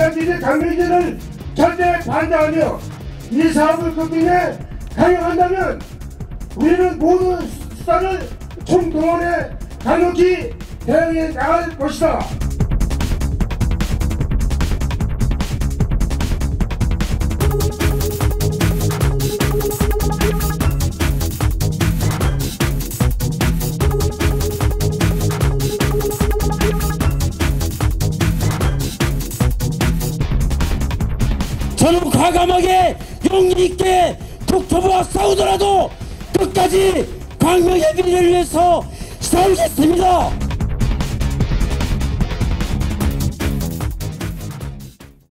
사라지는 강경제를 절대 반대하며 이 사업을 국민에 강행한다면 우리는 모든 수단을 총동원해 강력히 대응해 나갈 것이다. 저는 과감하게 용기 있게 국토부와 싸우더라도 끝까지 광명의 미래를 위해서 싸우겠습니다.